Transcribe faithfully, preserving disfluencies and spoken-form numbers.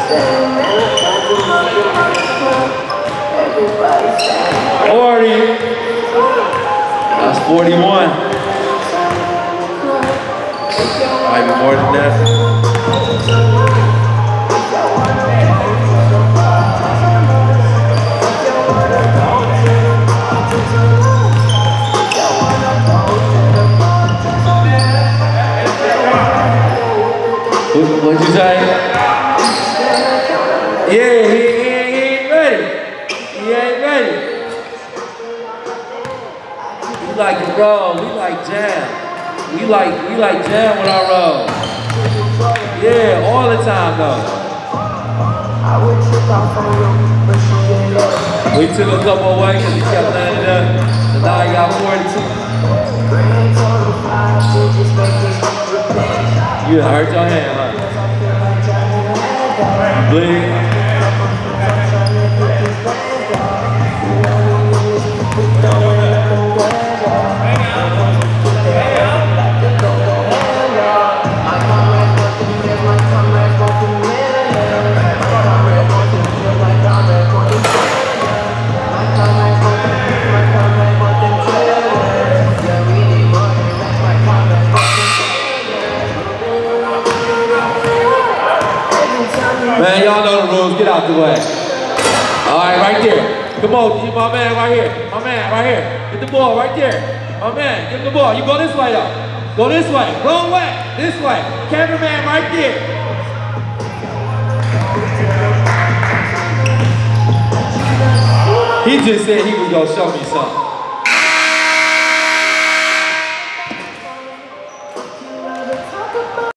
forty. That's forty-one. Might be more than that. What'd you say? Yeah, he, he, he ain't ready. He ain't ready. We like to roll. We like jam. We like we like jam with our roll. Yeah, all the time though. We took a couple away because he kept letting it up. So now he got forty-two. You hurt your hand, huh? Bleed. Man, y'all know the rules. Get out the way. All right, right there. Come on, my man right here. My man right here. Get the ball right there. My man, get the ball. You go this way, though. Go this way. Wrong way. This way. Cameraman right there. He just said he was going to show me something.